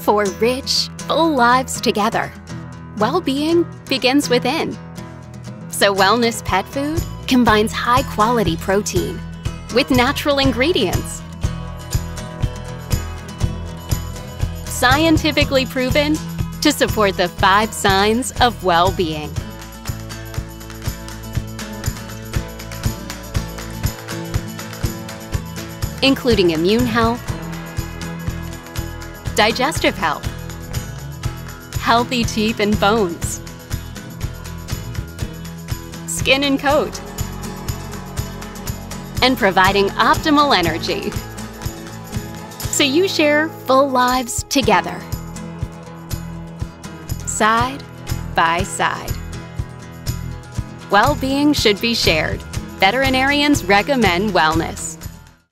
For rich, full lives together, well-being begins within. So Wellness Pet Food combines high-quality protein with natural ingredients. Scientifically proven to support the 5 signs of well-being. Including immune health, digestive health, healthy teeth and bones, skin and coat, and providing optimal energy. So you share full lives together, side by side. Well-being should be shared. Veterinarians recommend wellness.